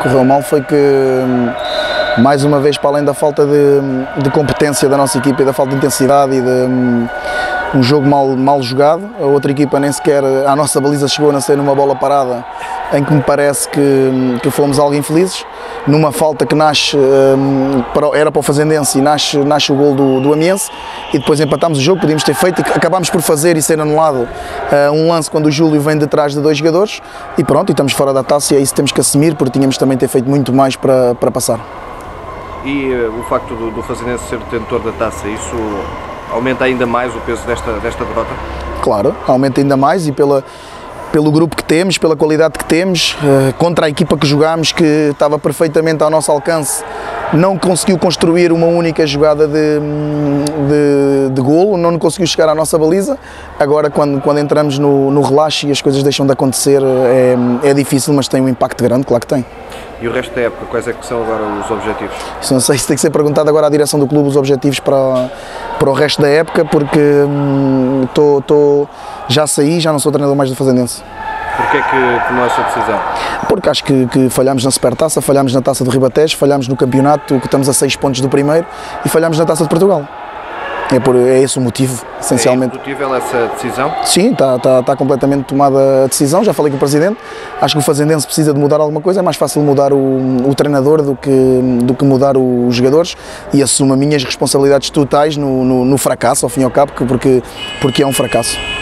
correu mal foi que, mais uma vez, para além da falta de competência da nossa equipa e da falta de intensidade e de um jogo mal jogado, a outra equipa nem sequer, à nossa baliza chegou a nascer numa bola parada, em que me parece que fomos algo infelizes, numa falta que nasce, era para o Fazendense e nasce o gol do Amiense, e depois empatámos o jogo, podíamos ter feito e acabámos por fazer e ser anulado um lance quando o Júlio vem de trás de 2 jogadores, e pronto, e estamos fora da taça e é isso que temos que assumir, porque tínhamos também ter feito muito mais para passar. E o facto do Fazendense ser detentor da taça, isso aumenta ainda mais o peso desta derrota? Claro, aumenta ainda mais e pelo grupo que temos, pela qualidade que temos, contra a equipa que jogámos, que estava perfeitamente ao nosso alcance, não conseguiu construir uma única jogada de golo, não conseguiu chegar à nossa baliza. Agora, quando entramos no relaxo e as coisas deixam de acontecer, é difícil, mas tem um impacto grande, claro que tem. E o resto da época, quais é que são agora os objetivos? Isso não sei, se tem que ser perguntado agora à direção do clube os objetivos para o resto da época, porque já saí, já não sou treinador mais do Fazendense. Porquê que tomou essa decisão? Porque acho que falhámos na Supertaça, falhámos na Taça do Ribatejo, falhámos no campeonato, que estamos a 6 pontos do primeiro, e falhámos na Taça de Portugal. É esse o motivo, essencialmente. É indiscutível essa decisão? Sim, está completamente tomada a decisão, já falei com o Presidente. Acho que o Fazendense precisa de mudar alguma coisa, é mais fácil mudar o treinador do que mudar os jogadores, e assumo as minhas responsabilidades totais no fracasso, ao fim e ao cabo, porque é um fracasso.